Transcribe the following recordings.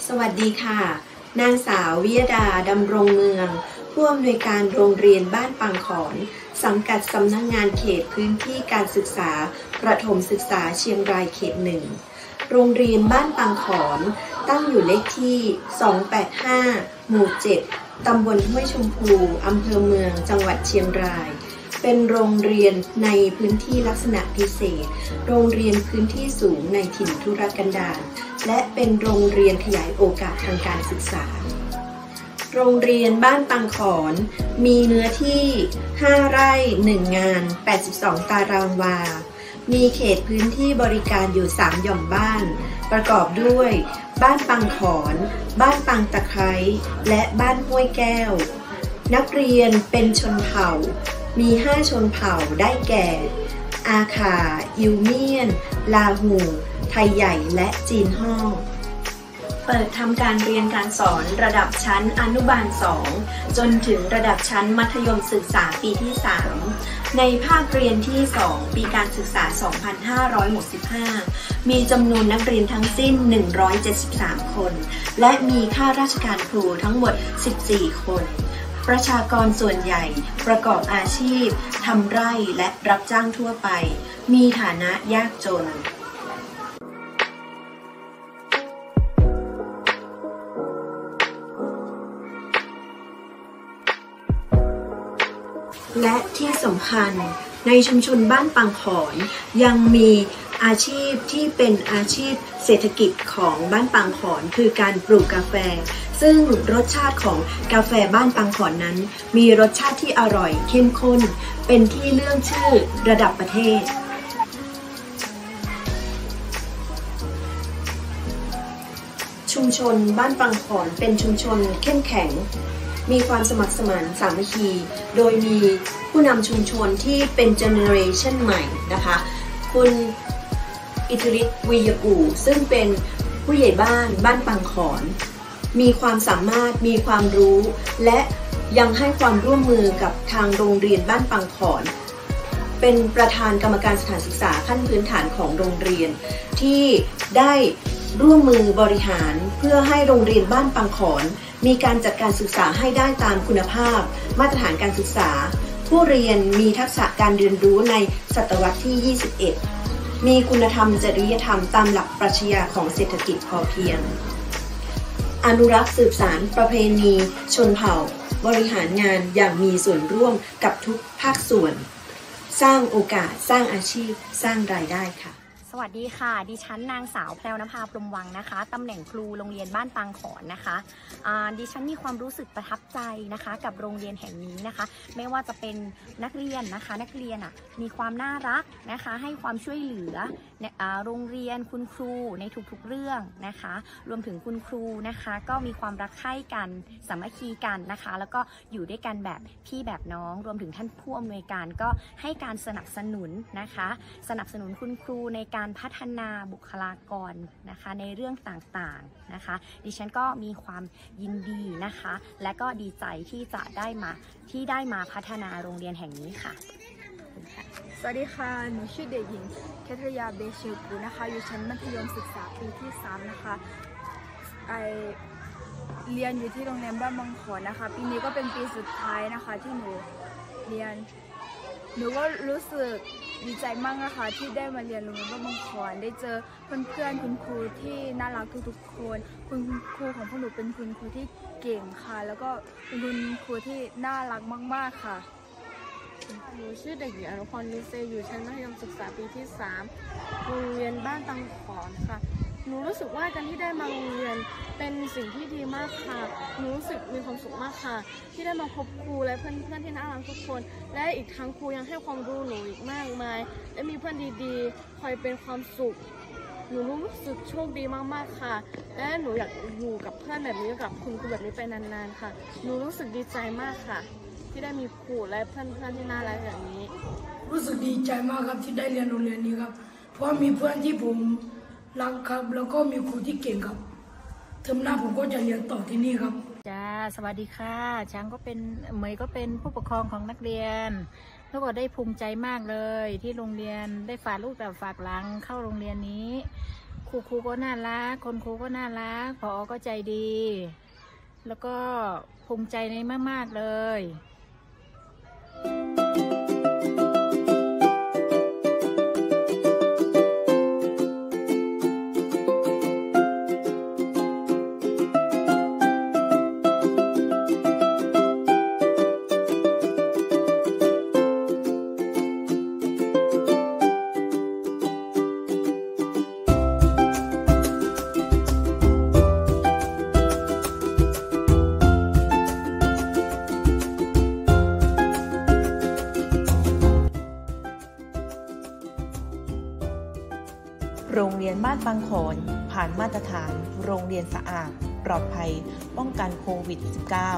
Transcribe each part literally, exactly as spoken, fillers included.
สวัสดีค่ะนางสาววิยดาดำรงเมืองผู้อำนวยการโรงเรียนบ้านปังขอนสังกัดสำนักงานเขตพื้นที่การศึกษาประถมศึกษาเชียงรายเขตหนึ่งโรงเรียนบ้านปังขอนตั้งอยู่เลขที่สองแปดห้าหมู่เจ็ดตำบลห้วยชมพูอำเภอเมืองจังหวัดเชียงรายเป็นโรงเรียนในพื้นที่ลักษณะพิเศษโรงเรียนพื้นที่สูงในถิ่นทุรกันดารและเป็นโรงเรียนขยายโอกาสทางการศึกษาโรงเรียนบ้านปังขอนมีเนื้อที่ห้าไร่หนึ่งงานแปดสิบสองตารางวามีเขตพื้นที่บริการอยู่สามหย่อมบ้านประกอบด้วยบ้านปังขอนบ้านปังตะไคร้และบ้านห้วยแก้วนักเรียนเป็นชนเผ่ามีห้าชนเผ่าได้แก่อาขาอิวเมียนลาหูไทยใหญ่และจีนฮ่องเปิดทำการเรียนการสอนระดับชั้นอนุบาลสองจนถึงระดับชั้นมัธยมศึกษาปีที่สามในภาคเรียนที่สองปีการศึกษา สองพันห้าร้อยหกสิบห้า มีจำนวนนักเรียนทั้งสิ้น หนึ่งร้อยเจ็ดสิบสาม คนและมีข้าราชการครูทั้งหมด สิบสี่ คนประชากรส่วนใหญ่ประกอบอาชีพทำไร่และรับจ้างทั่วไปมีฐานะยากจนและที่สำคัญในชุมชนบ้านปังขอนยังมีอาชีพที่เป็นอาชีพเศรษฐกิจของบ้านปังขอนคือการปลูกกาแฟซึ่งรสชาติของกาแฟบ้านปังขอนนั้นมีรสชาติที่อร่อยเข้มข้นเป็นที่เลื่องชื่อระดับประเทศชุมชนบ้านปังขอนเป็นชุมชนเข้มแข็งมีความสมัครสมานสามัคคีโดยมีผู้นำชุมชนที่เป็นเจเนอเรชันใหม่นะคะคุณอิทธิฤทธิ์วิยกูซึ่งเป็นผู้ใหญ่บ้านบ้านปังขอนมีความสามารถมีความรู้และยังให้ความร่วมมือกับทางโรงเรียนบ้านปังขอนเป็นประธานกรรมการสถานศึกษาขั้นพื้นฐานของโรงเรียนที่ได้ร่วมมือบริหารเพื่อให้โรงเรียนบ้านปังขอนมีการจัดการศึกษาให้ได้ตามคุณภาพมาตรฐานการศึกษาผู้เรียนมีทักษะการเรียนรู้ในศตวรรษที่ ยี่สิบเอ็ด มีคุณธรรมจริยธรรมตามหลักปรัชญาของเศรษฐกิจพอเพียงอนุรักษ์สืบสานประเพณีชนเผ่าบริหารงานอย่างมีส่วนร่วมกับทุกภาคส่วนสร้างโอกาสสร้างอาชีพสร้างรายได้ค่ะสวัสดีค่ะดิฉันนางสาวแพรวนภาพรหมวังนะคะตำแหน่งครูโรงเรียนบ้านปังขอนนะคะดิฉันมีความรู้สึกประทับใจนะคะกับโรงเรียนแห่งนี้นะคะไม่ว่าจะเป็นนักเรียนนะคะนักเรียนอ่ะมีความน่ารักนะคะให้ความช่วยเหลือโรงเรียนคุณครูในทุกๆเรื่องนะคะรวมถึงคุณครูนะคะก็มีความรักใคร่กันสามัคคีกันนะคะแล้วก็อยู่ด้วยกันแบบพี่แบบน้องรวมถึงท่านผู้อำนวยการก็ให้การสนับสนุนนะคะสนับสนุนคุณครูในการพัฒนาบุคลากรนะคะในเรื่องต่างๆนะคะดิฉันก็มีความยินดีนะคะและก็ดีใจที่จะได้มาที่ได้มาพัฒนาโรงเรียนแห่งนี้ค่ะสวัสดีค่ะหนูชื่อเด็กหญิงแคทริยาเบชิลกูนะคะอยู่ชั้นมัธยมศึกษาปีที่สามนะคะไอเรียนอยู่ที่โรงเรียนบ้านบางขอนนะคะปีนี้ก็เป็นปีสุดท้ายนะคะที่หนูเรียนหนูก็รู้สึกดีใจมากนะคะที่ได้มาเรียนโรงเรียนบ้านบางขอนได้เจอเพื่อนๆคุณครูที่น่ารักทุกๆคนคุณครูของพวกหนูเป็นคุณครูที่เก่งค่ะแล้วก็เป็นคุณครูที่น่ารักมากๆค่ะหนูชื่อเด็กหญิงอนุพรนิเซอยู่ชั้นมัธยมศึกษาปีที่สามโรงเรียนบ้านตังขอนค่ะหนูรู้สึกว่าการที่ได้มาโรงเรียนเป็นสิ่งที่ดีมากค่ะหนูรู้สึกมีความสุขมากค่ะที่ได้มาพบครูและเพื่อนๆที่น่ารักทุกคนและอีกทั้งครูยังให้ความรู้หนูอีกมากมายและมีเพื่อนดีๆคอยเป็นความสุขหนูรู้สึกโชคดีมากๆค่ะและหนูอยากอยู่กับเพื่อนแบบนี้กับคุณครูแบบนี้ไปนานๆค่ะหนูรู้สึกดีใจมากค่ะที่ได้มีครูและเพื่อนๆที่น่ารักอย่างนี้รู้สึกดีใจมากครับที่ได้เรียนโรงเรียนนี้ครับเพราะมีเพื่อนที่ผมรักครับแล้วก็มีครูที่เก่งครับเทอมหน้าผมก็จะเรียนต่อที่นี่ครับจ้าสวัสดีค่ะช้างก็เป็นเหมยก็เป็นผู้ปกครองของนักเรียนแล้วก็ได้ภูมิใจมากเลยที่โรงเรียนได้ฝากลูกแต่ฝากหลังเข้าโรงเรียนนี้ครูครูก็น่ารักคนครูก็น่ารักผอก็ใจดีแล้วก็ภูมิใจในมากๆเลยโรงเรียนบ้านปังขอนผ่านมาตรฐานโรงเรียนสะอาดปลอดภัยป้องกันโควิด สิบเก้า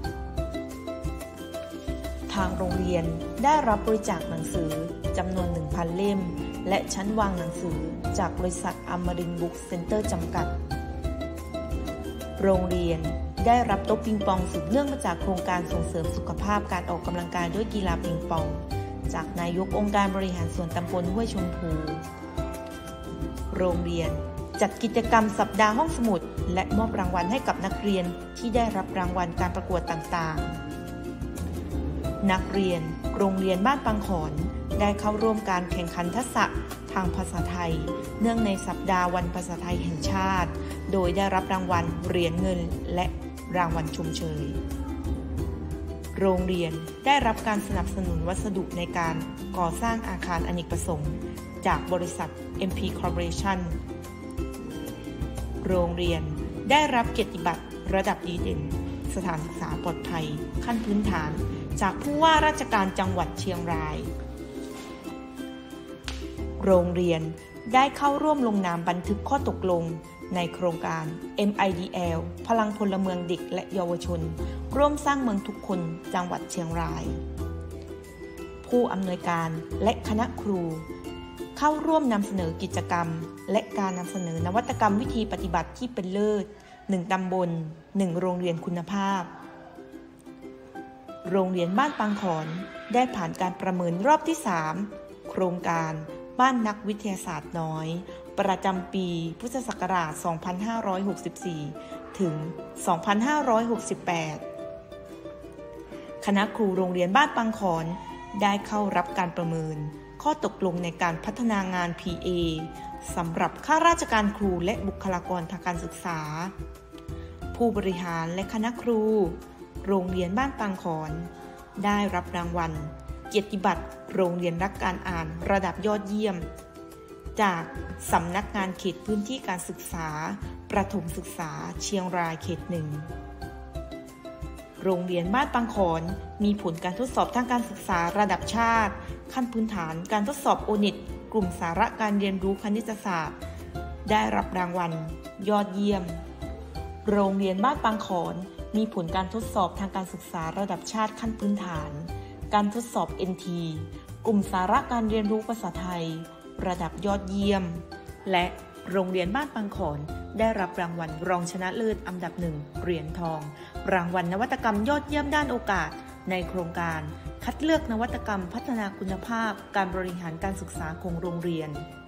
ทางโรงเรียนได้รับบริจาคหนังสือจำนวน หนึ่งพัน เล่มและชั้นวางหนังสือจากบริษัทอมรินทร์บุ๊กเซ็นเตอร์จำกัดโรงเรียนได้รับโต๊ะปิงปองสืบเนื่องมาจากโครงการส่งเสริมสุขภาพการออกกำลังกายด้วยกีฬาปิงปองจากนายกองค์การบริหารส่วนตำบลห้วยชมพูโรงเรียนจัดกิจกรรมสัปดาห์ห้องสมุดและมอบรางวัลให้กับนักเรียนที่ได้รับรางวัลการประกวดต่างๆนักเรียนโรงเรียนบ้านปังขอนได้เข้าร่วมการแข่งขันทักษะทางภาษาไทยเนื่องในสัปดาห์วันภาษาไทยแห่งชาติโดยได้รับรางวัลเหรียญเงินและรางวัลชมเชยโรงเรียนได้รับการสนับสนุนวัสดุในการก่อสร้างอาคารอเนกประสงค์จากบริษัท เอ็ม พี Corporation โรงเรียนได้รับเกียรติบัตรระดับดีเด่นสถานศึกษาปลอดภัยขั้นพื้นฐานจากผู้ว่าราชการจังหวัดเชียงรายโรงเรียนได้เข้าร่วมลงนามบันทึกข้อตกลงในโครงการ เอ็ม ไอ ดี แอล พลังพลเมืองเด็กและเยาวชนร่วมสร้างเมืองทุกคนจังหวัดเชียงรายผู้อำนวยการและคณะครูเข้าร่วมนำเสนอกิจกรรมและการนำเสนอนวัตกรรมวิธีปฏิบัติที่เป็นเลิศหนึ่งตำบลหนึ่งโรงเรียนคุณภาพโรงเรียนบ้านปังขอนได้ผ่านการประเมินรอบที่สามโครงการบ้านนักวิทยาศาสตร์น้อยประจำปีพุทธศักราช สองพันห้าร้อยหกสิบสี่ ถึง สองพันห้าร้อยหกสิบแปด คณะครูโรงเรียนบ้านปังขอนได้เข้ารับการประเมินข้อตกลงในการพัฒนางาน พี เอ สำหรับข้าราชการครูและบุคลากรทางการศึกษาผู้บริหารและคณะครูโรงเรียนบ้านปังขอนได้รับรางวัลเกียรติบัตรโรงเรียนรักการอ่านระดับยอดเยี่ยมจากสำนักงานเขตพื้นที่การศึกษาประถมศึกษาเชียงรายเขตหนึ่งโรงเรียนบ้านปังขอนมีผลการทดสอบทางการศึกษาระดับชาติขั้นพื้นฐานการทดสอบโอเน็ตกลุ่มสาระการเรียนรู้คณิตศาสตร์ได้รับรางวัลยอดเยี่ยมโรงเรียนบ้านปังขอนมีผลการทดสอบทางการศึกษาระดับชาติขั้นพื้นฐานการทดสอบ เอ็น ที กลุ่มสาระการเรียนรู้ภาษาไทยระดับยอดเยี่ยมและโรงเรียนบ้านปังขอนได้รับรางวัลรองชนะเลิศอันดับหนึ่งเหรียญทองรางวัลนวัตกรรมยอดเยี่ยมด้านโอกาสในโครงการคัดเลือกนวัตกรรมพัฒนาคุณภาพการบริหารการศึกษาของโรงเรียน